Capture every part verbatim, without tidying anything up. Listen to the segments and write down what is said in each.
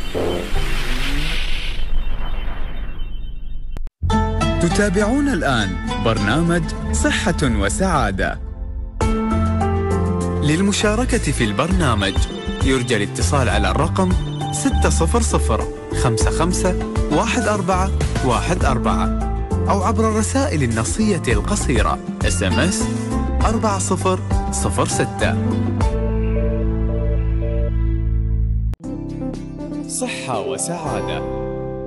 تتابعون الآن برنامج صحة وسعادة. للمشاركة في البرنامج يرجى الاتصال على الرقم ستة صفر صفر خمسة خمسة واحد أربعة واحد أربعة أو عبر الرسائل النصية القصيرة إس إم إس أربعة صفر صفر ستة. صحة وسعادة.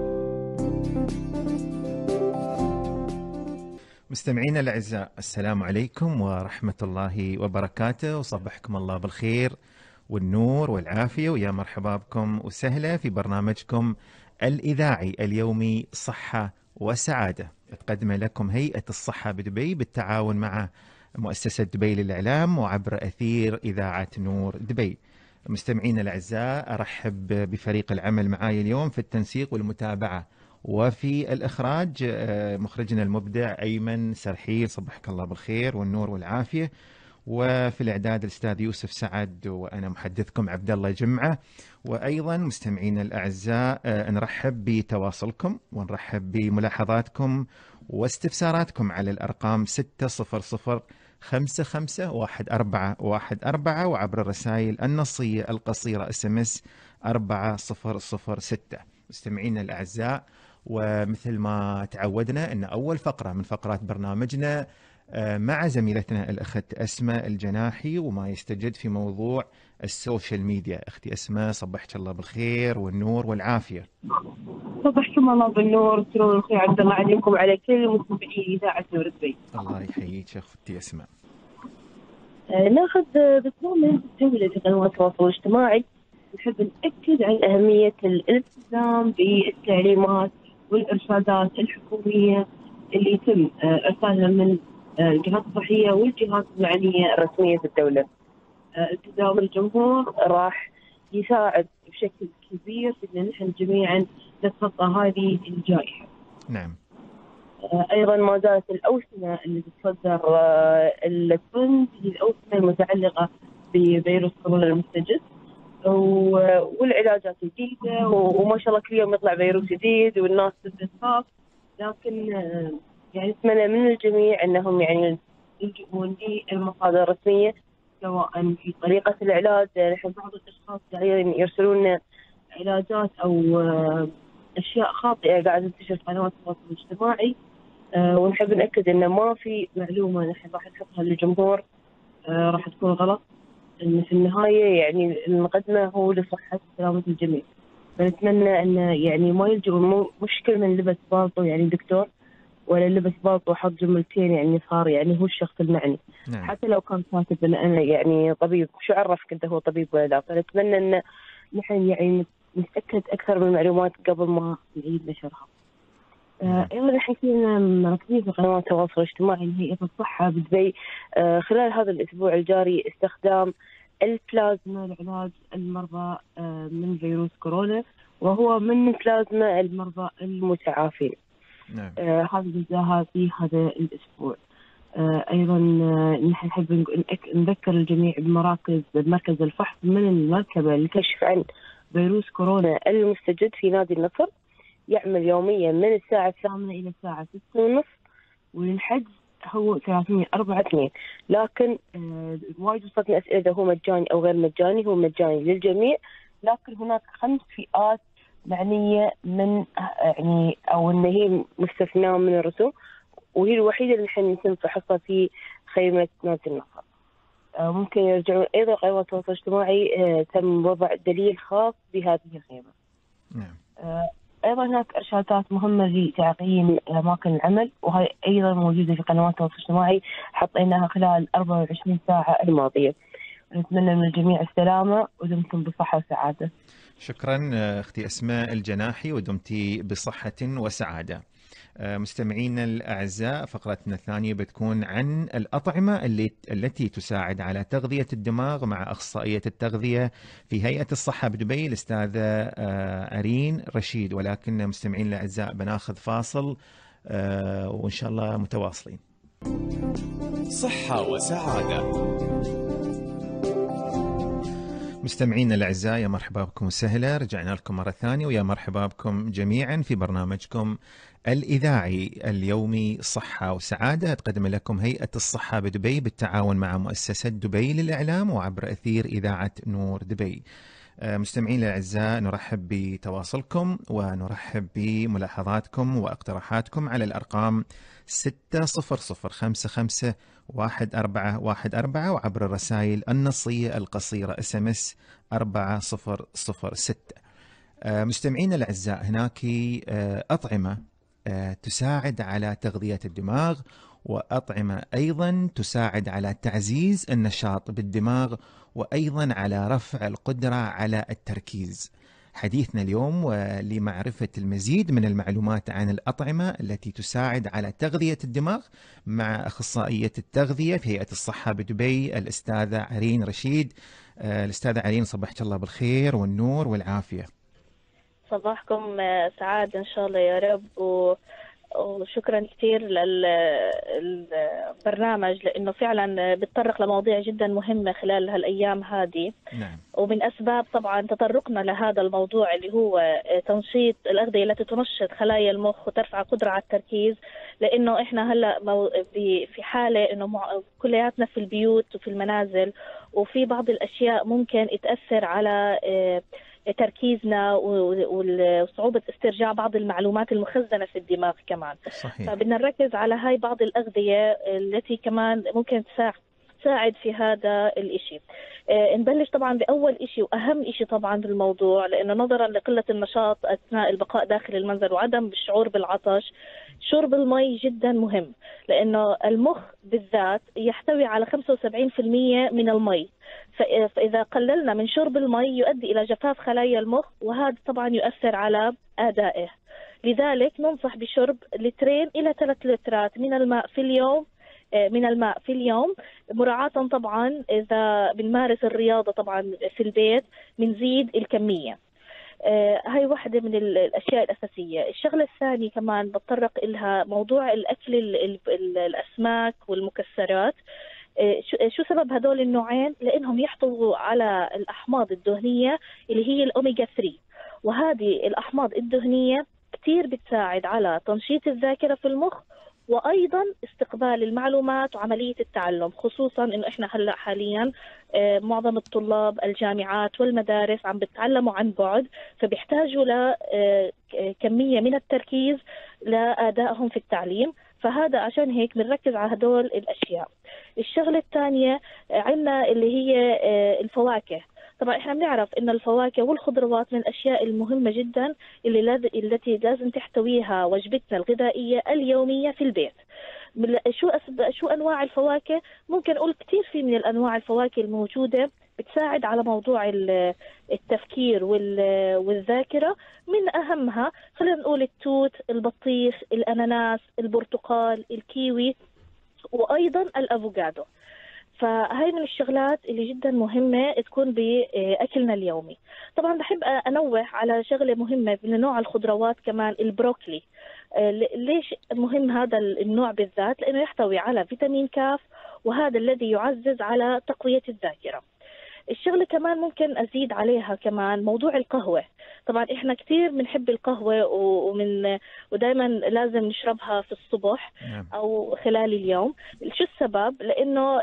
مستمعينا الأعزاء، السلام عليكم ورحمة الله وبركاته، وصبحكم الله بالخير والنور والعافية، ويا مرحبا بكم وسهلا في برنامجكم الإذاعي اليومي صحة وسعادة. تقدم لكم هيئة الصحة بدبي بالتعاون مع مؤسسة دبي للإعلام وعبر أثير إذاعة نور دبي. مستمعينا الأعزاء، أرحب بفريق العمل معاي اليوم في التنسيق والمتابعة وفي الإخراج مخرجنا المبدع أيمن سرحيل، صبحك الله بالخير والنور والعافية. وفي الإعداد الأستاذ يوسف سعد، وأنا محدثكم عبد الله جمعة. وأيضا مستمعينا الأعزاء، نرحب بتواصلكم ونرحب بملاحظاتكم واستفساراتكم على الأرقام ستة صفر صفر خمسة خمسة واحد أربعة واحد أربعة وعبر الرسائل النصية القصيرة إس إم إس أربعة صفر صفر ستة. مستمعينا الأعزاء، ومثل ما تعودنا أن أول فقرة من فقرات برنامجنا مع زميلتنا الأخت أسماء الجناحي وما يستجد في موضوع السوشيال ميديا. أختي أسماء، صبحك الله بالخير والنور والعافية. صبحكم الله بالنور والسرور والخير عبد الله عليكم وعلى كل مستمعي إذاعة نور دبي. الله يحييك يا أختي أسماء. آه ناخذ بصمم الدولة في قنوات التواصل الاجتماعي، نحب نأكد عن أهمية الالتزام بالتعليمات والإرشادات الحكومية اللي يتم إرسالها من الجهات الصحية والجهات المعنية الرسمية في الدولة. التزام الجمهور راح يساعد بشكل كبير في أن نحن جميعا نتخطى هذه الجائحة. نعم. أيضا ما زالت الأوسمة اللي تتصدر الترند هي الأوسمة المتعلقة بفيروس كورونا المستجد والعلاجات الجديدة، وما شاء الله كل يوم يطلع فيروس جديد والناس تبدأ تخاف. لكن يعني أتمنى من الجميع أنهم يعني يلجؤون للمصادر الرسمية سواء في طريقة العلاج. نحن بعض الأشخاص قاعدين يرسلون علاجات أو أشياء خاطئة قاعدة تنتشر في قنوات التواصل الاجتماعي، ونحب نأكد أن ما في معلومة نحن راح نحطها للجمهور راح تكون غلط. إن في النهاية يعني المقدمة هو لصحة وسلامة الجميع، فنتمنى أن يعني ما يلجؤوا، مش كل من لبس بالطو يعني دكتور، ولا لبس بالطو وحط جملتين يعني صار يعني هو الشخص المعني. نعم. حتى لو كان كاتب أن أنا يعني طبيب، شو عرفك أنت هو طبيب ولا لا؟ فنتمنى أن نحن يعني نتأكد أكثر من المعلومات قبل ما نعيد نشرها. أيضا نحن كنا مركزين في قنوات التواصل الاجتماعي لهيئة الصحة بدبي خلال هذا الأسبوع الجاري استخدام البلازما لعلاج المرضى من فيروس كورونا، وهو من بلازما المرضى المتعافين. نعم. آه هذا جزاها في هذا الأسبوع. آه أيضا نحن نحب نذكر الجميع بمراكز بمركز الفحص من المركبة للكشف عن فيروس كورونا المستجد في نادي النصر، يعمل يوميا من الساعة الثامنة إلى الساعة ستة ونصف، والحجز هو ثلاثمية أربعة اثنين. لكن آه وايد وصلتنا أسئلة إذا هو مجاني أو غير مجاني. هو مجاني للجميع، لكن هناك خمس فئات معنية من يعني أو إن هي مستثناة من الرسوم، وهي الوحيدة اللي نحن يتم فحصها في خيمة نادي النصر. آه ممكن يرجعون أيضا قنوات التواصل الاجتماعي آه تم وضع دليل خاص بهذه الخيمة. نعم. آه أيضا هناك إرشادات مهمة لتعقيم أماكن العمل، وهي أيضا موجودة في قنوات التواصل الاجتماعي حطيناها خلال أربعة وعشرين ساعة الماضية. نتمنى من الجميع السلامة ودمتم بصحة وسعادة. شكرا أختي أسماء الجناحي، ودمتي بصحة وسعادة. مستمعينا الأعزاء، فقرتنا الثانية بتكون عن الأطعمة اللي التي تساعد على تغذية الدماغ مع أخصائية التغذية في هيئة الصحة بدبي الأستاذة أرين رشيد. ولكن مستمعينا الأعزاء بناخذ فاصل وإن شاء الله متواصلين. صحة وسعادة. مستمعينا الأعزاء، يا مرحبا بكم وسهلا، رجعنا لكم مرة ثانية ويا مرحبا بكم جميعا في برنامجكم الإذاعي اليومي صحة وسعادة، تقدم لكم هيئة الصحة بدبي بالتعاون مع مؤسسة دبي للإعلام وعبر أثير إذاعة نور دبي. مستمعين الأعزاء، نرحب بتواصلكم ونرحب بملاحظاتكم واقتراحاتكم على الأرقام ستة صفر صفر خمسة خمسة واحد أربعة واحد أربعة وعبر الرسائل النصية القصيرة اس ام اس أربعة صفر صفر ستة. مستمعين الأعزاء، هناك أطعمة تساعد على تغذية الدماغ، وأطعمة أيضا تساعد على تعزيز النشاط بالدماغ، وأيضا على رفع القدرة على التركيز. حديثنا اليوم ولمعرفة المزيد من المعلومات عن الأطعمة التي تساعد على تغذية الدماغ مع أخصائية التغذية في هيئة الصحة بدبي الأستاذة عرين رشيد. الأستاذة عرين، صبحك الله بالخير والنور والعافية. صباحكم سعادة إن شاء الله يا رب، و... وشكرا كثير للبرنامج لأنه فعلا بتطرق لمواضيع جدا مهمة خلال هالأيام هذه. نعم. ومن أسباب طبعا تطرقنا لهذا الموضوع اللي هو تنشيط الأغذية التي تنشط خلايا المخ وترفع قدرة على التركيز، لأنه إحنا هلأ في حالة إنه كلياتنا في البيوت وفي المنازل، وفي بعض الأشياء ممكن تأثر على تركيزنا وصعوبة استرجاع بعض المعلومات المخزنة في الدماغ كمان. صحيح. فبدنا نركز على هاي بعض الأغذية التي كمان ممكن تساعد في هذا الإشي. آه نبلش طبعا بأول إشي وأهم إشي طبعا بالموضوع، لأنه نظرا لقلة النشاط أثناء البقاء داخل المنزل وعدم الشعور بالعطش، شرب المي جدا مهم، لأنه المخ بالذات يحتوي على خمسة وسبعين بالمئة من المي، فإذا قللنا من شرب المي يؤدي إلى جفاف خلايا المخ، وهذا طبعا يؤثر على أدائه. لذلك ننصح بشرب لترين إلى ثلاث لترات من الماء في اليوم من الماء في اليوم، مراعاة طبعا إذا بنمارس الرياضة طبعا في البيت بنزيد الكمية. آه هاي واحدة من الأشياء الأساسية. الشغلة الثانية كمان بتطرق إلها موضوع الأكل ال ال ال الأسماك والمكسرات. آه شو سبب هدول النوعين؟ لأنهم يحتووا على الأحماض الدهنية اللي هي الأوميجا ثلاثة، وهذه الأحماض الدهنية كتير بتساعد على تنشيط الذاكرة في المخ، وأيضا استقبال المعلومات وعملية التعلم، خصوصا إنه إحنا هلأ حاليا معظم الطلاب الجامعات والمدارس عم بتعلموا عن بعد، فبيحتاجوا لكمية من التركيز لأدائهم في التعليم، فهذا عشان هيك بنركز على هدول الأشياء. الشغلة الثانية عندنا اللي هي الفواكه. طبعا احنا بنعرف ان الفواكه والخضروات من الاشياء المهمه جدا اللي لاز... التي لازم تحتويها وجبتنا الغذائيه اليوميه في البيت. شو أسب... شو انواع الفواكه؟ ممكن اقول كثير في من الانواع الفواكه الموجوده بتساعد على موضوع التفكير وال... والذاكره. من اهمها خلينا نقول التوت، البطيخ، الاناناس، البرتقال، الكيوي، وايضا الافوكادو. فهاي من الشغلات اللي جدا مهمة تكون بأكلنا اليومي. طبعا بحب أنوه على شغلة مهمة من نوع الخضروات كمان، البروكلي. ليش مهم هذا النوع بالذات؟ لأنه يحتوي على فيتامين كاف، وهذا الذي يعزز على تقوية الذاكرة. الشغلة كمان ممكن أزيد عليها كمان موضوع القهوة. طبعا إحنا كثير بنحب القهوة ومن ودائما لازم نشربها في الصبح أو خلال اليوم. شو السبب؟ لأنه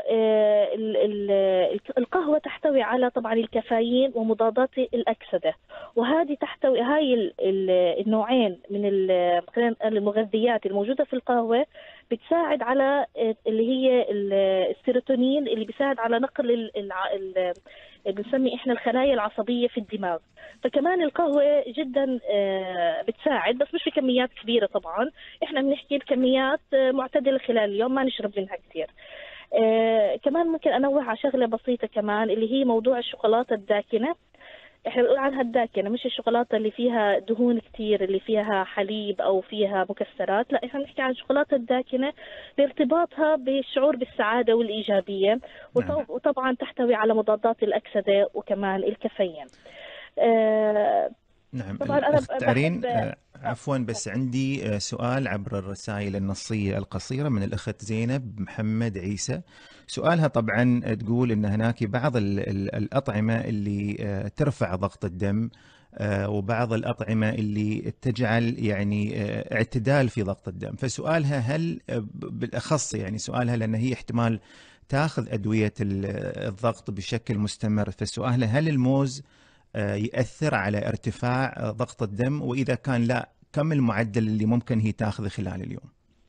القهوة تحتوي على طبعا الكافيين ومضادات الأكسدة، وهذه تحتوي هاي النوعين من المغذيات الموجودة في القهوة بتساعد على اللي هي السيروتونين اللي بيساعد على نقل بنسمي احنا الخلايا العصبية في الدماغ. فكمان القهوة جدا بتساعد، بس مش بكميات كبيرة. طبعا احنا بنحكي بكميات معتدلة خلال اليوم، ما نشرب منها كثير. كمان ممكن انوه على شغلة بسيطة كمان اللي هي موضوع الشوكولاتة الداكنة. احنا بنقول عنها الداكنة، مش الشوكولاتة اللي فيها دهون كتير اللي فيها حليب او فيها مكسرات، لا احنا نحكي عن الشوكولاتة الداكنة لارتباطها بالشعور بالسعادة والإيجابية. نعم. وطبعا تحتوي على مضادات الأكسدة وكمان الكافيين. آه نعم. طبعا أنا أخت عرين، آه عفوا بس عندي آه سؤال عبر الرسائل النصية القصيرة من الأخت زينب محمد عيسى. سؤالها طبعا تقول أن هناك بعض الأطعمة اللي ترفع ضغط الدم، وبعض الأطعمة اللي تجعل يعني اعتدال في ضغط الدم. فسؤالها هل بالأخص يعني سؤالها لأن هي احتمال تاخذ أدوية الضغط بشكل مستمر، فسؤالها هل الموز يأثر على ارتفاع ضغط الدم، وإذا كان لا كم المعدل اللي ممكن هي تاخذه خلال اليوم؟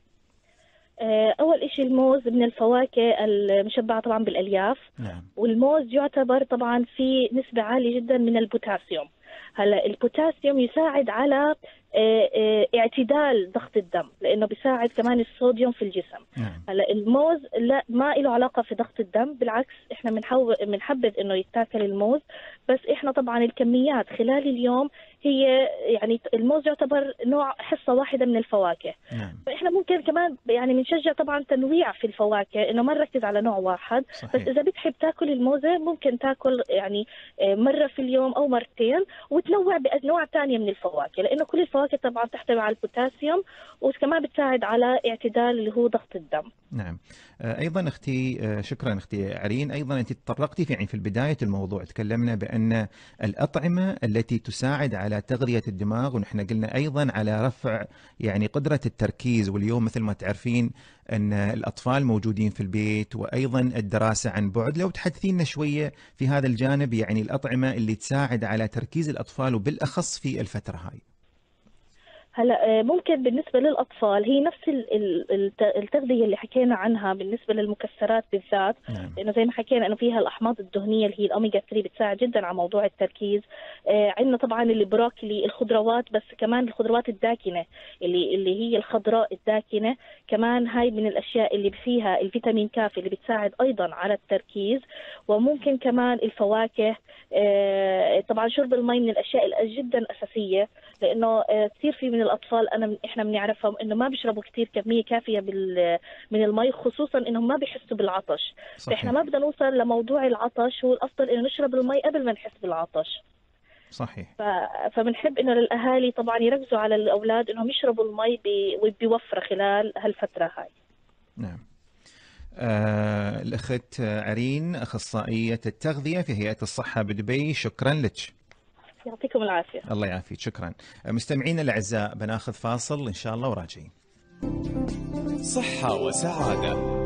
أول إشي الموز من الفواكه المشبعة طبعا بالألياف. نعم. والموز يعتبر طبعا في نسبة عالية جدا من البوتاسيوم. هلا البوتاسيوم يساعد على اعتدال ضغط الدم، لانه بيساعد كمان الصوديوم في الجسم. نعم. هلا الموز لا ما له علاقه في ضغط الدم، بالعكس احنا بنحاول بنحبذ انه يتاكل الموز، بس احنا طبعا الكميات خلال اليوم هي يعني الموز يعتبر نوع حصه واحده من الفواكه. نعم. فاحنا ممكن كمان يعني بنشجع طبعا تنويع في الفواكه، انه ما نركز على نوع واحد. صحيح. بس اذا بتحب تاكل الموزه ممكن تاكل يعني مره في اليوم او مرتين، وتنوع بانواع ثانيه من الفواكه، لانه كل الفواكه طبعا تحتوي على البوتاسيوم، وكمان بتساعد على اعتدال اللي هو ضغط الدم. نعم. ايضا اختي، شكرا اختي عرين، ايضا انت تطرقتي في يعني في بدايه الموضوع تكلمنا بان الاطعمه التي تساعد على تغذيه الدماغ، ونحن قلنا ايضا على رفع يعني قدره التركيز. واليوم مثل ما تعرفين ان الاطفال موجودين في البيت، وايضا الدراسه عن بعد. لو تحدثينا شويه في هذا الجانب، يعني الاطعمه اللي تساعد على تركيز الاطفال وبالاخص في الفتره هاي. هلا ممكن بالنسبه للاطفال هي نفس التغذيه اللي حكينا عنها بالنسبه للمكسرات بالذات. نعم. لانه زي ما حكينا انه فيها الاحماض الدهنيه اللي هي الاوميجا ثلاثة بتساعد جدا على موضوع التركيز. آه عندنا طبعا البروكلي، الخضروات، بس كمان الخضروات الداكنه اللي اللي هي الخضراء الداكنه كمان هاي من الاشياء اللي فيها الفيتامين كاف اللي بتساعد ايضا على التركيز. وممكن كمان الفواكه. آه طبعا شرب المي من الاشياء جدا اساسيه، لانه آه كثير في من الاطفال انا احنا بنعرفهم انه ما بيشربوا كثير كميه كافيه بال من المي، خصوصا انهم ما بيحسوا بالعطش. صحيح. فاحنا ما بدنا نوصل لموضوع العطش، هو الافضل انه نشرب المي قبل ما نحس بالعطش. صحيح. ف... فبنحب انه للاهالي طبعا يركزوا على الاولاد انهم يشربوا المي ب... بوفره خلال هالفتره هاي. نعم. آه الاخت عرين، اخصائيه التغذيه في هيئه الصحه بدبي، شكرا لك. يعطيكم العافية. الله يعافيك، شكرا. مستمعينا الأعزاء بناخذ فاصل إن شاء الله وراجعين. صحة وسعادة.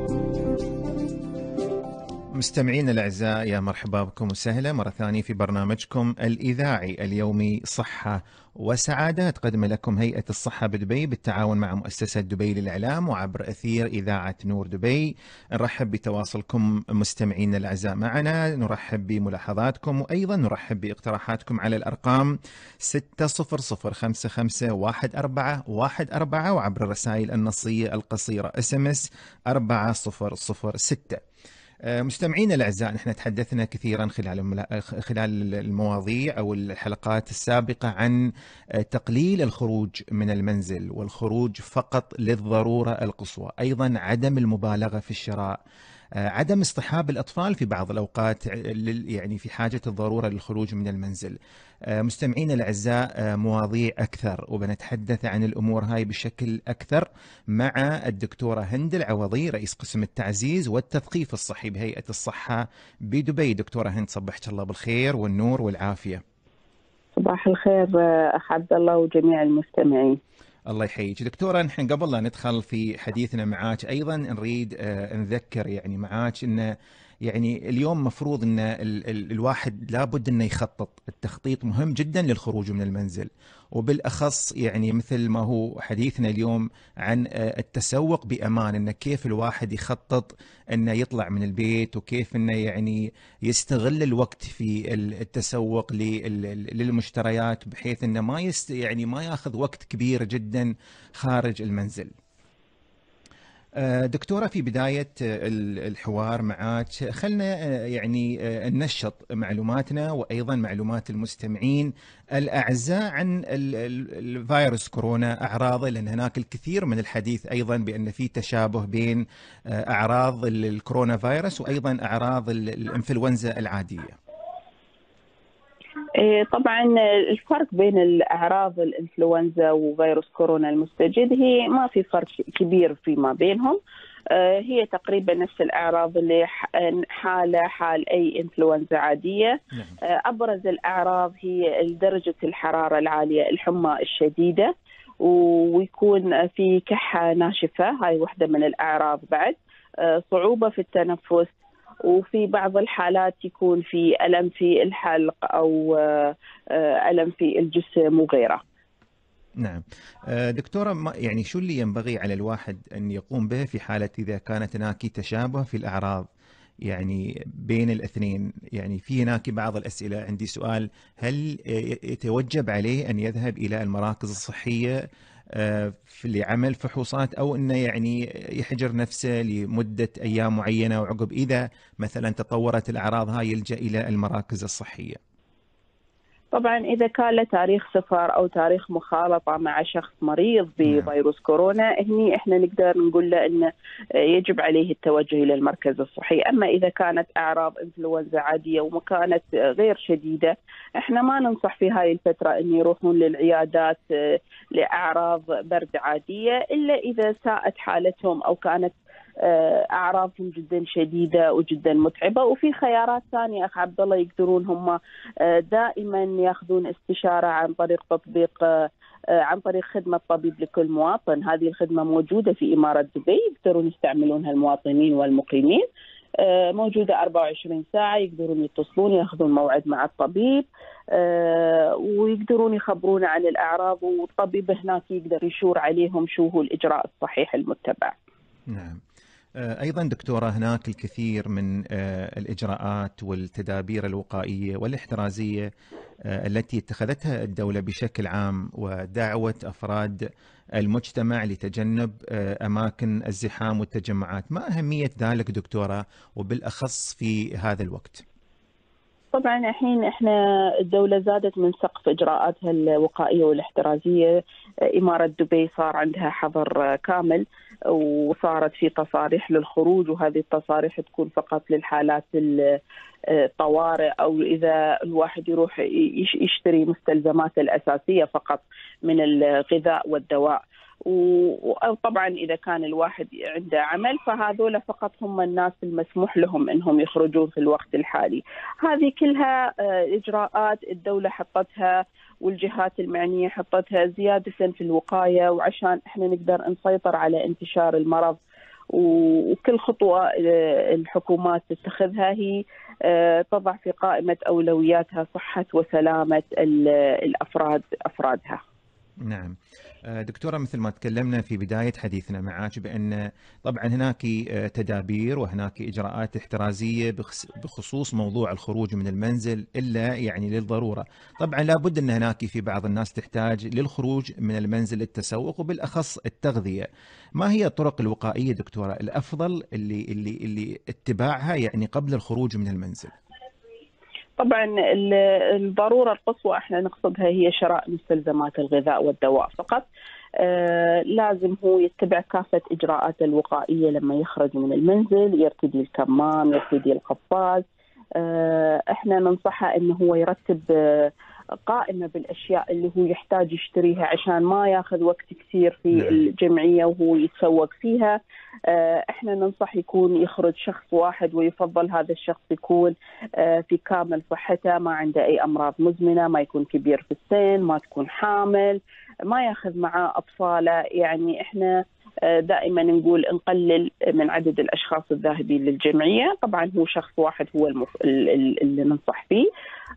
مستمعينا الأعزاء، يا مرحبا بكم وسهلا مرة ثانية في برنامجكم الإذاعي اليومي صحة وسعادة، تقدم لكم هيئة الصحة بدبي بالتعاون مع مؤسسة دبي للإعلام وعبر أثير إذاعة نور دبي. نرحب بتواصلكم مستمعينا الأعزاء معنا، نرحب بملاحظاتكم، وأيضا نرحب باقتراحاتكم على الأرقام ستة صفر صفر خمسة خمسة واحد أربعة واحد أربعة وعبر الرسائل النصية القصيرة اس ام اس أربعة صفر صفر ستة. مستمعينا الأعزاء، نحن تحدثنا كثيرا خلال خلال المواضيع أو الحلقات السابقة عن تقليل الخروج من المنزل والخروج فقط للضرورة القصوى، أيضا عدم المبالغة في الشراء، عدم اصطحاب الأطفال في بعض الأوقات يعني في حاجة الضرورة للخروج من المنزل. مستمعين الأعزاء، مواضيع أكثر وبنتحدث عن الأمور هاي بشكل أكثر مع الدكتورة هند العوضي، رئيس قسم التعزيز والتثقيف الصحي بهيئة الصحة بدبي. دكتورة هند، صبحت الله بالخير والنور والعافية. صباح الخير أخ عبد الله وجميع المستمعين. الله يحييك دكتورة. نحن قبل لا ندخل في حديثنا معاك أيضا نريد نذكر يعني معاك أن يعني اليوم مفروض أن ال ال الواحد لابد أنه يخطط. التخطيط مهم جدا للخروج من المنزل، وبالأخص يعني مثل ما هو حديثنا اليوم عن التسوق بأمان، أن كيف الواحد يخطط أنه يطلع من البيت، وكيف أنه يعني يستغل الوقت في التسوق للمشتريات بحيث أنه ما يست يعني ما يأخذ وقت كبير جدا خارج المنزل. دكتورة، في بداية الحوار معك خلنا يعني ننشط معلوماتنا وأيضا معلومات المستمعين الأعزاء عن الفيروس كورونا، أعراضه، لأن هناك الكثير من الحديث أيضا بأن في تشابه بين أعراض الكورونا فيروس وأيضا أعراض الإنفلونزا العادية. طبعا الفرق بين الأعراض الإنفلونزا وفيروس كورونا المستجد هي ما في فرق كبير فيما بينهم. هي تقريبا نفس الأعراض اللي حالة حال أي إنفلونزا عادية. أبرز الأعراض هي درجة الحرارة العالية، الحمى الشديدة، ويكون في كحة ناشفة، هاي واحدة من الأعراض. بعد صعوبة في التنفس، وفي بعض الحالات يكون في ألم في الحلق أو ألم في الجسم وغيره. نعم دكتورة، يعني شو اللي ينبغي على الواحد أن يقوم به في حالة إذا كانت هناك تشابه في الأعراض يعني بين الاثنين؟ يعني في هناك بعض الأسئلة. عندي سؤال: هل يتوجب عليه أن يذهب إلى المراكز الصحية لعمل فحوصات، أو أنه يعني يحجر نفسه لمدة أيام معينة وعقب إذا مثلا تطورت الأعراض هاي يلجأ إلى المراكز الصحية؟ طبعا إذا كان له تاريخ سفر أو تاريخ مخالطة مع شخص مريض بفيروس كورونا، هني إحنا نقدر نقول له إنه يجب عليه التوجه إلى المركز الصحي. أما إذا كانت أعراض إنفلونزا عادية وكانت غير شديدة، إحنا ما ننصح في هاي الفترة إن يروحون للعيادات لأعراض برد عادية، إلا إذا ساءت حالتهم أو كانت أعراضهم جدا شديدة وجدا متعبة. وفي خيارات ثانية أخ عبد الله، يقدرون هم دائما ياخذون استشارة عن طريق تطبيق عن طريق خدمة طبيب لكل مواطن. هذه الخدمة موجودة في إمارة دبي، يقدرون يستعملونها المواطنين والمقيمين، موجودة أربعة وعشرين ساعة، يقدرون يتصلون ياخذون موعد مع الطبيب ويقدرون يخبرون عن الأعراض، والطبيب هناك يقدر يشور عليهم شو هو الإجراء الصحيح المتبع. نعم. أيضا دكتورة، هناك الكثير من الإجراءات والتدابير الوقائية والاحترازية التي اتخذتها الدولة بشكل عام، ودعوة أفراد المجتمع لتجنب أماكن الزحام والتجمعات. ما أهمية ذلك دكتورة، وبالأخص في هذا الوقت؟ طبعا الحين احنا الدولة زادت من سقف اجراءاتها الوقائية والاحترازية. إمارة دبي صار عندها حظر كامل، وصارت في تصاريح للخروج، وهذه التصاريح تكون فقط للحالات الطوارئ، أو إذا الواحد يروح يشتري مستلزمات الأساسية فقط من الغذاء والدواء. وطبعا إذا كان الواحد عنده عمل، فهذول فقط هم الناس المسموح لهم أنهم يخرجون في الوقت الحالي. هذه كلها إجراءات الدولة حطتها والجهات المعنية حطتها زيادة في الوقاية، وعشان احنا نقدر نسيطر على انتشار المرض. وكل خطوة الحكومات تتخذها هي تضع في قائمة أولوياتها صحة وسلامة الأفراد أفرادها. نعم دكتورة، مثل ما تكلمنا في بداية حديثنا معك بأن طبعا هناك تدابير وهناك إجراءات احترازية بخصوص موضوع الخروج من المنزل إلا يعني للضرورة. طبعا لابد أن هناك في بعض الناس تحتاج للخروج من المنزل للتسوق، وبالأخص التغذية. ما هي الطرق الوقائية دكتورة الأفضل اللي اللي اللي اتباعها يعني قبل الخروج من المنزل؟ طبعا الضرورة القصوى احنا نقصدها هي شراء مستلزمات الغذاء والدواء فقط. آه لازم هو يتبع كافة إجراءات الوقائية لما يخرج من المنزل، يرتدي الكمام، يرتدي القفاز. آه احنا ننصحه انه هو يرتب آه قائمة بالأشياء اللي هو يحتاج يشتريها عشان ما ياخذ وقت كثير في الجمعية وهو يتسوق فيها. احنا ننصح يكون يخرج شخص واحد، ويفضل هذا الشخص يكون في كامل صحته، ما عنده أي أمراض مزمنة، ما يكون كبير في السن، ما تكون حامل، ما ياخذ معاه أطفاله. يعني احنا دائما نقول نقلل من عدد الأشخاص الذاهبين للجمعية. طبعا هو شخص واحد هو المف... اللي ننصح فيه.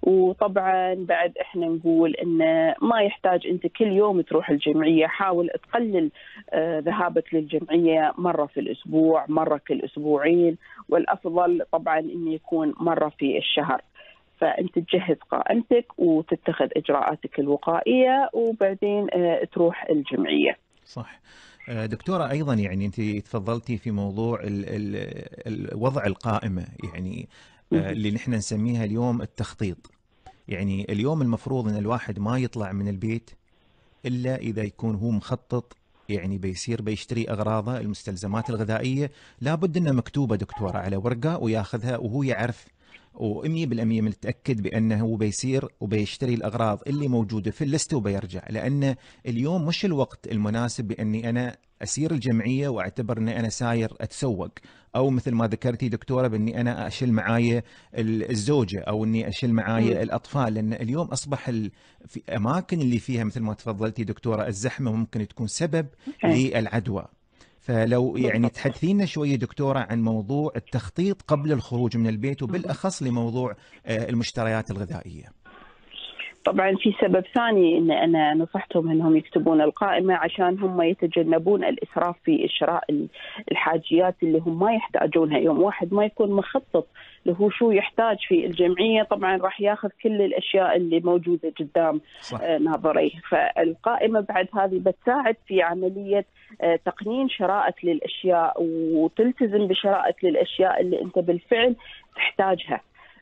وطبعا بعد احنا نقول ان ما يحتاج انت كل يوم تروح الجمعية، حاول تقلل آه ذهابك للجمعية مرة في الأسبوع، مرة كل أسبوعين، والأفضل طبعا انه يكون مرة في الشهر. فأنت تجهز قائمتك وتتخذ إجراءاتك الوقائية، وبعدين آه تروح الجمعية. صح دكتورة. أيضا يعني أنت تفضلتي في موضوع ال ال الوضع القائمة، يعني اللي نحن نسميها اليوم التخطيط. يعني اليوم المفروض أن الواحد ما يطلع من البيت إلا إذا يكون هو مخطط، يعني بيصير بيشتري أغراضه المستلزمات الغذائية، لابد أنها مكتوبة دكتورة على ورقة وياخذها وهو يعرف ومية بالمية متأكد بأنه هو بيصير وبيشتري الأغراض اللي موجودة في اللستة وبيرجع، لأن اليوم مش الوقت المناسب بأني أنا أسير الجمعية وأعتبر أني أنا ساير أتسوق، أو مثل ما ذكرتي دكتورة بأني أنا أشيل معايا الزوجة أو أني أشيل معايا الأطفال، لأن اليوم أصبح ال... في أماكن اللي فيها مثل ما تفضلتي دكتورة الزحمة ممكن تكون سبب للعدوى. فلو يعني تحدثينا شوية دكتورة عن موضوع التخطيط قبل الخروج من البيت، وبالأخص لموضوع المشتريات الغذائية. طبعا في سبب ثاني ان انا نصحتهم انهم يكتبون القائمه عشان هم يتجنبون الاسراف في شراء الحاجيات اللي هم ما يحتاجونها. يوم واحد ما يكون مخطط له شو يحتاج في الجمعيه طبعا راح ياخذ كل الاشياء اللي موجوده قدام ناظريه. فالقائمه بعد هذه بتساعد في عمليه تقنين شرائك للاشياء، وتلتزم بشرائك للاشياء اللي انت بالفعل تحتاجها.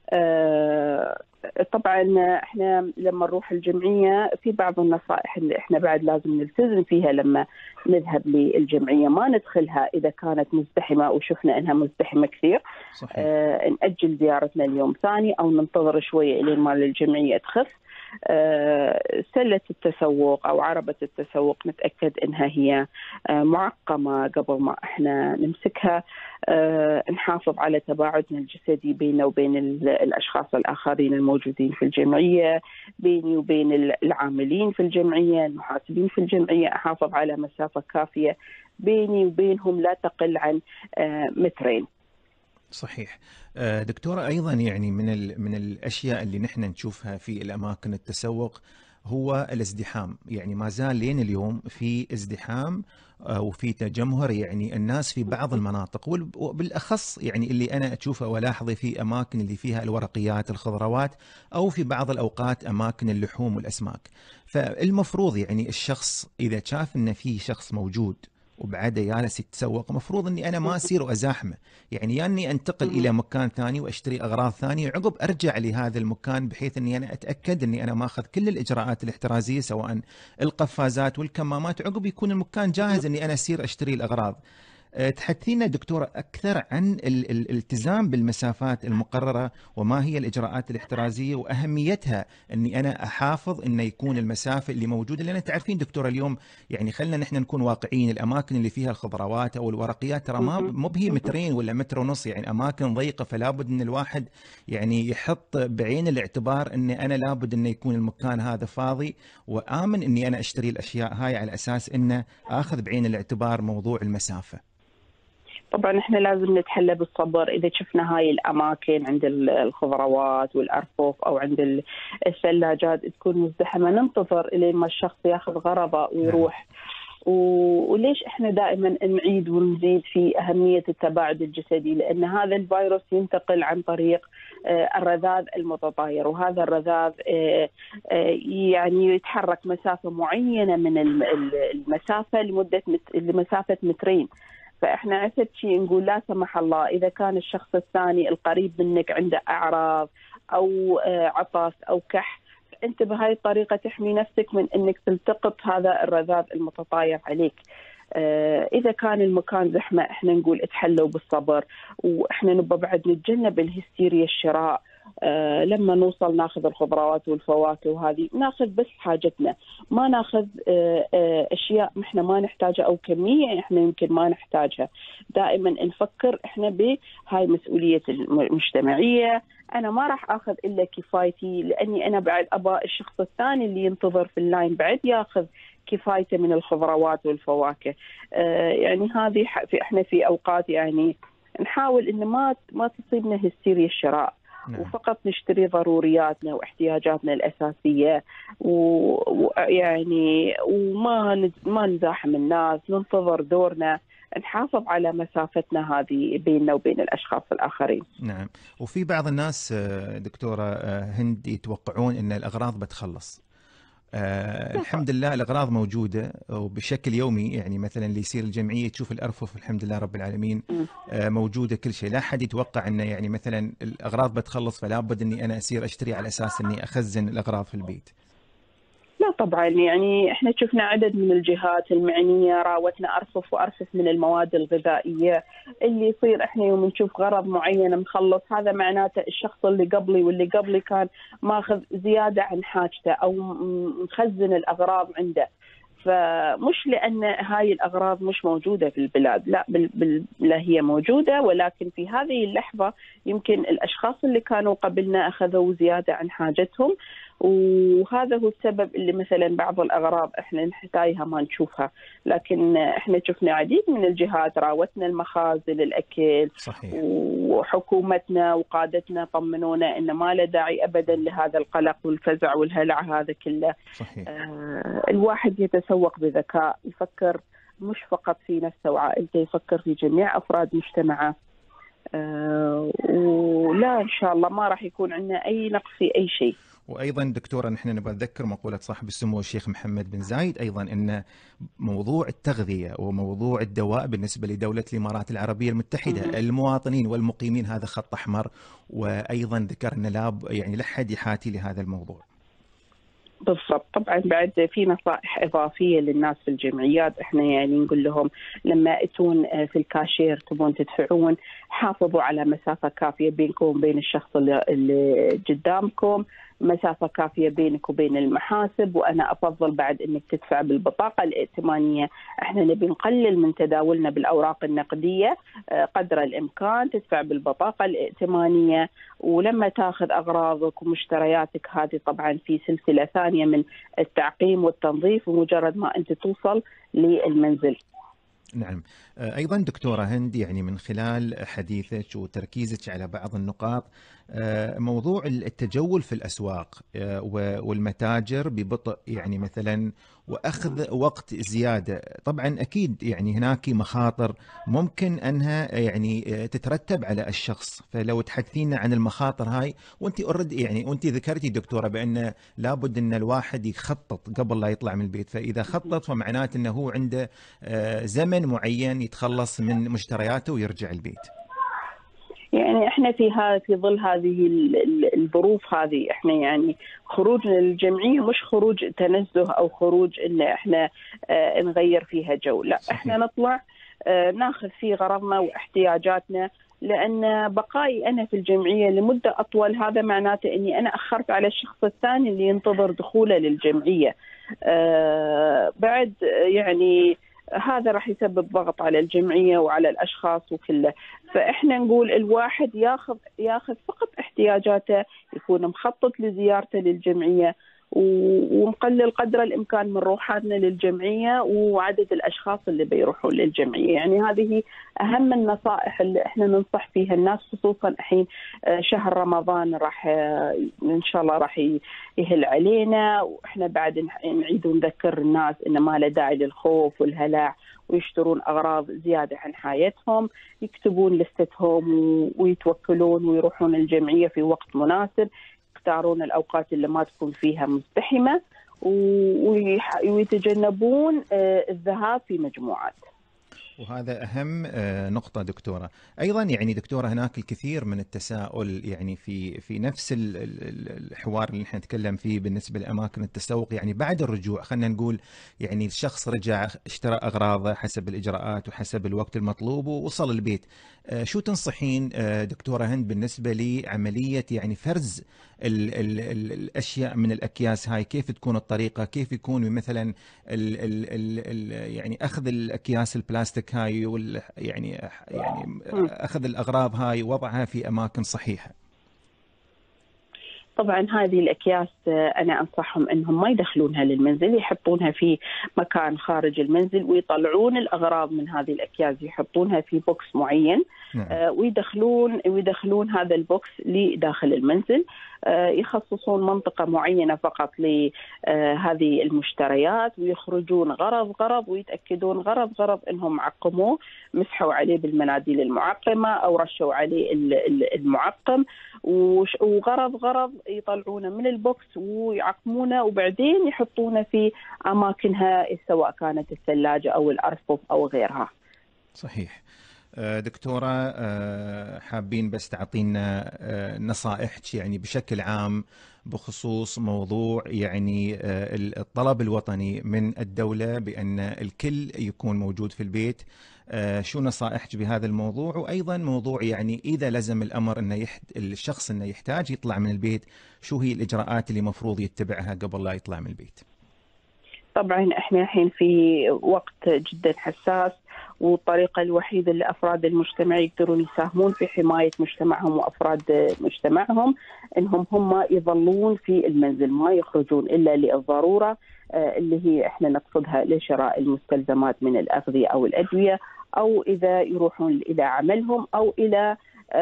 أه طبعا احنا لما نروح الجمعيه في بعض النصائح اللي احنا بعد لازم نلتزم فيها لما نذهب للجمعيه، ما ندخلها اذا كانت مزدحمه وشفنا انها مزدحمه كثير. صحيح. اه ناجل زيارتنا اليوم ثاني او ننتظر شويه الين ما الجمعيه تخف. أه سلة التسوق أو عربة التسوق نتأكد أنها هي أه معقمة قبل ما إحنا نمسكها. أه نحافظ على تباعدنا الجسدي بيننا وبين الأشخاص الآخرين الموجودين في الجمعية، بيني وبين العاملين في الجمعية المحاسبين في الجمعية أحافظ على مسافة كافية بيني وبينهم لا تقل عن أه مترين. صحيح. دكتورة أيضا يعني من من الأشياء اللي نحن نشوفها في الأماكن التسوق هو الازدحام، يعني ما زال لين اليوم في ازدحام وفي تجمهر، يعني الناس في بعض المناطق وبالأخص يعني اللي أنا أشوفه ولاحظه في أماكن اللي فيها الورقيات الخضروات، أو في بعض الأوقات أماكن اللحوم والأسماك. فالمفروض يعني الشخص إذا شاف أن في شخص موجود وبعده جالس يتسوق، مفروض اني انا ما اصير وازاحمه، يعني اني يعني انتقل الى مكان ثاني واشتري اغراض ثانيه عقب ارجع لهذا المكان، بحيث اني انا اتاكد اني انا ماخذ كل الاجراءات الاحترازيه سواء القفازات والكمامات، عقب يكون المكان جاهز اني انا اسير اشتري الاغراض. تحدثينا دكتورة أكثر عن الالتزام بالمسافات المقررة، وما هي الإجراءات الاحترازية وأهميتها أني أنا أحافظ أن يكون المسافة اللي موجودة، لأن تعرفين دكتورة اليوم يعني خلنا نحن نكون واقعيين، الأماكن اللي فيها الخضروات أو الورقيات ترى ما مو بهي مترين ولا متر ونص، يعني أماكن ضيقة، فلا بد أن الواحد يعني يحط بعين الاعتبار أن أنا لابد أن يكون المكان هذا فاضي وآمن أني أنا أشتري الأشياء هاي، على أساس أنه أخذ بعين الاعتبار موضوع المسافة. طبعا احنا لازم نتحلى بالصبر. اذا شفنا هاي الاماكن عند الخضروات والارفف او عند الثلاجات تكون مزدحمه، ننتظر الين ما الشخص ياخذ غرضه ويروح. وليش احنا دائما نعيد ونزيد في اهميه التباعد الجسدي؟ لان هذا الفيروس ينتقل عن طريق الرذاذ المتطاير، وهذا الرذاذ يعني يتحرك مسافه معينه من المسافه لمده لمسافه مترين. فإحنا عسد شيء نقول لا سمح الله إذا كان الشخص الثاني القريب منك عنده أعراض أو عطس أو كح، فأنت بهاي الطريقة تحمي نفسك من أنك تلتقط هذا الرذاذ المتطاير عليك. إذا كان المكان زحمة إحنا نقول اتحلوا بالصبر، وإحنا نبى بعد نتجنب الهستيريا الشراء. آه لما نوصل ناخذ الخضروات والفواكه وهذه ناخذ بس حاجتنا، ما ناخذ آه آه اشياء احنا ما نحتاجها او كميه احنا يمكن ما نحتاجها. دائما نفكر احنا بهاي مسؤوليه المجتمعيه، انا ما راح اخذ الا كفايتي، لاني انا بعد ابى الشخص الثاني اللي ينتظر في اللاين بعد ياخذ كفايته من الخضروات والفواكه. آه يعني هذه في احنا في اوقات يعني نحاول ان ما ما تصيبنا هستيريا الشراء. نعم. وفقط نشتري ضرورياتنا واحتياجاتنا الأساسية، ويعني وما ما نزاحم الناس، ننتظر دورنا، نحافظ على مسافتنا هذه بيننا وبين الأشخاص الآخرين. نعم. وفي بعض الناس دكتورة هند يتوقعون أن الأغراض بتخلص. آه الحمد لله الأغراض موجودة وبشكل يومي، يعني مثلا اللي يصير الجمعية تشوف الأرفف الحمد لله رب العالمين آه موجودة كل شيء، لا أحد يتوقع أنه يعني مثلا الأغراض بتخلص فلا بد أني أنا أسير أشتري على أساس أني أخزن الأغراض في البيت. لا طبعا يعني احنا شفنا عدد من الجهات المعنيه راوتنا ارفف وارفف من المواد الغذائيه اللي يصير احنا يوم نشوف غرض معين مخلص، هذا معناته الشخص اللي قبلي واللي قبلي كان ماخذ زياده عن حاجته او مخزن الاغراض عنده. فمش لأن هاي الأغراض مش موجودة في البلاد، لا بال... بال... لا هي موجودة، ولكن في هذه اللحظة يمكن الأشخاص اللي كانوا قبلنا أخذوا زيادة عن حاجتهم، وهذا هو السبب اللي مثلا بعض الأغراض إحنا نحتاجها ما نشوفها. لكن إحنا شفنا عديد من الجهات راوتنا المخازن الأكل. صحيح. وحكومتنا وقادتنا طمنونا إن ما له داعي أبدا لهذا القلق والفزع والهلع هذا كله. صحيح. آه الواحد يتسوق بذكاء، يفكر مش فقط في نفسه وعائلته، يفكر في جميع أفراد مجتمعه. آه ولا إن شاء الله ما راح يكون عندنا أي نقص في أي شيء. وأيضا دكتورة نحن نبغى نذكر مقولة صاحب السمو الشيخ محمد بن زايد أيضا أن موضوع التغذية وموضوع الدواء بالنسبة لدولة الإمارات العربية المتحدة، م- المواطنين والمقيمين هذا خط أحمر، وأيضا ذكر أن لا يعني لا حد يحاتي لهذا الموضوع. بالضبط. طبعا بعد في نصائح إضافية للناس في الجمعيات، احنا يعني نقول لهم لما اتون في الكاشير تبون تدفعون حافظوا على مسافة كافية بينكم وبين الشخص اللي قدامكم، مسافة كافية بينك وبين المحاسب. وأنا أفضل بعد أنك تدفع بالبطاقة الائتمانية، احنا نبي نقلل من تداولنا بالأوراق النقدية قدر الإمكان، تدفع بالبطاقة الائتمانية. ولما تاخذ أغراضك ومشترياتك هذه طبعا في سلسلة ثانية من التعقيم والتنظيف ومجرد ما أنت توصل للمنزل. نعم. أيضا دكتورة هند، يعني من خلال حديثك وتركيزك على بعض النقاط، موضوع التجول في الأسواق والمتاجر ببطء يعني مثلا وأخذ وقت زيادة، طبعا أكيد يعني هناك مخاطر ممكن أنها يعني تترتب على الشخص، فلو تحدثينا عن المخاطر هاي. وانت أرد يعني وانت ذكرتي دكتورة بأن لابد أن الواحد يخطط قبل لا يطلع من البيت، فإذا خطط فمعناته أنه هو عنده زمن معين يتخلص من مشترياته ويرجع البيت. يعني احنا في هذا في ظل هذه الظروف هذه احنا يعني خروجنا للجمعيه مش خروج تنزه او خروج ان احنا اه نغير فيها جو، لا. صحيح. احنا نطلع اه ناخذ فيه غرضنا واحتياجاتنا، لان بقائي انا في الجمعيه لمده اطول هذا معناته اني انا اخرت على الشخص الثاني اللي ينتظر دخوله للجمعيه. اه بعد يعني هذا راح يسبب ضغط على الجمعية وعلى الأشخاص وكله. فإحنا نقول الواحد ياخذ ياخذ فقط احتياجاته، يكون مخطط لزيارته للجمعية، ومقلل قدر الإمكان من روحاتنا للجمعية وعدد الأشخاص اللي بيروحوا للجمعية. يعني هذه أهم النصائح اللي إحنا ننصح فيها الناس، خصوصا الحين شهر رمضان راح إن شاء الله راح يهل علينا، وإحنا بعد نعيد ونذكر الناس إن ما له داعي للخوف والهلع ويشترون أغراض زيادة عن حاجتهم، يكتبون لستهم ويتوكلون ويروحون الجمعية في وقت مناسب، يختارون الأوقات اللي ما تكون فيها مزدحمة، ويتجنبون الذهاب في مجموعات. وهذا أهم نقطة دكتورة. أيضا يعني دكتورة هناك الكثير من التساؤل يعني في في نفس الحوار اللي نحن نتكلم فيه بالنسبة لأماكن التسوق، يعني بعد الرجوع خلينا نقول يعني الشخص رجع اشترى أغراضه حسب الإجراءات وحسب الوقت المطلوب ووصل البيت، شو تنصحين دكتورة هند بالنسبة لعملية يعني فرز ال ال ال الأشياء من الأكياس هاي؟ كيف تكون الطريقة؟ كيف يكون مثلا ال ال ال ال يعني أخذ الأكياس البلاستيك هاي وال يعني يعني أخذ الأغراض هاي ووضعها في أماكن صحيحة؟ طبعا هذه الأكياس أنا أنصحهم أنهم ما يدخلونها للمنزل، يحطونها في مكان خارج المنزل ويطلعون الأغراض من هذه الأكياس يحطونها في بوكس معين. نعم. آه ويدخلون ويدخلون هذا البوكس لداخل المنزل، آه يخصصون منطقة معينة فقط لهذه المشتريات، ويخرجون غرض غرض ويتأكدون غرض غرض أنهم عقموه، مسحوا عليه بالمناديل المعقمة أو رشوا عليه المعقم، وغرض غرض يطلعونه من البوكس ويعقمونه وبعدين يحطونه في أماكنها سواء كانت الثلاجة أو الأرفف أو غيرها. صحيح. دكتورة، حابين بس تعطينا نصائح يعني بشكل عام بخصوص موضوع يعني الطلب الوطني من الدولة بأن الكل يكون موجود في البيت. شو نصائحك بهذا الموضوع؟ وأيضا موضوع يعني إذا لزم الأمر أن يحت... الشخص أنه يحتاج يطلع من البيت، شو هي الإجراءات اللي مفروض يتبعها قبل لا يطلع من البيت؟ طبعا احنا الحين في وقت جدا حساس، والطريقة الوحيدة اللي أفراد المجتمع يقدرون يساهمون في حماية مجتمعهم وأفراد مجتمعهم إنهم هم يظلون في المنزل، ما يخرجون إلا للضرورة اللي هي احنا نقصدها لشراء المستلزمات من الأغذية أو الأدوية، أو إذا يروحون إلى عملهم أو إلى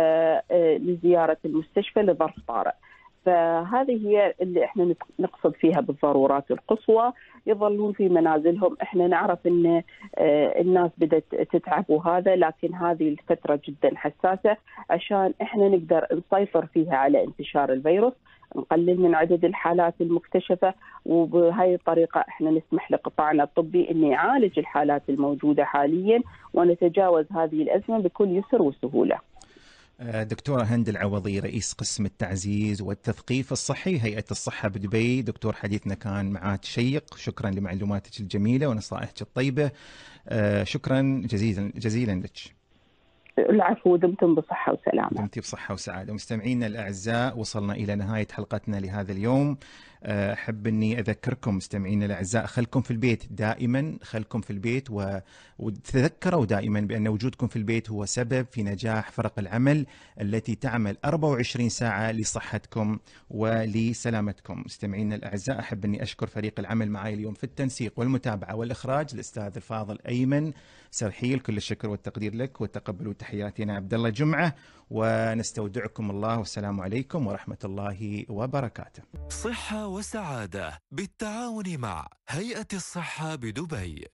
لزيارة المستشفى لظرف طارئ. فهذه هي اللي احنا نقصد فيها بالضرورات القصوى، يظلون في منازلهم. احنا نعرف ان الناس بدأت تتعب وهذا، لكن هذه الفترة جدا حساسة عشان احنا نقدر نسيطر فيها على انتشار الفيروس، نقلل من عدد الحالات المكتشفة، وبهذه الطريقة احنا نسمح لقطاعنا الطبي انه يعالج الحالات الموجودة حاليا ونتجاوز هذه الأزمة بكل يسر وسهولة. دكتورة هند العوضي، رئيس قسم التعزيز والتثقيف الصحي هيئة الصحة بدبي. دكتور، حديثنا كان معك شيق، شكرا لمعلوماتك الجميلة ونصائحك الطيبة. شكرا جزيلا جزيلا لك. العفو، دمتم بصحة وسلامة. دمتي بصحة وسعادة. مستمعينا الأعزاء، وصلنا إلى نهاية حلقتنا لهذا اليوم. أحب أني أذكركم مستمعينا الأعزاء، خلكم في البيت دائما، خلكم في البيت و... وتذكروا دائما بأن وجودكم في البيت هو سبب في نجاح فرق العمل التي تعمل أربعة وعشرين ساعة لصحتكم ولسلامتكم. مستمعينا الأعزاء، أحب أني أشكر فريق العمل معي اليوم في التنسيق والمتابعة والإخراج، الأستاذ الفاضل أيمن سرحيل، كل الشكر والتقدير لك، وتقبلوا تحياتنا عبد الله جمعة، ونستودعكم الله، والسلام عليكم ورحمة الله وبركاته. صحة وسعادة بالتعاون مع هيئة الصحة بدبي.